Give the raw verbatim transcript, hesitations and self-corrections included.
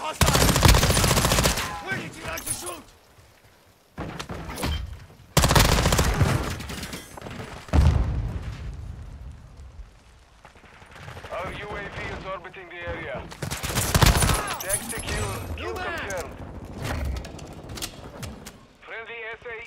Hostile! Where did you like to shoot? Our U A V is orbiting the area. Deck secure. Kill confirmed. Friendly S A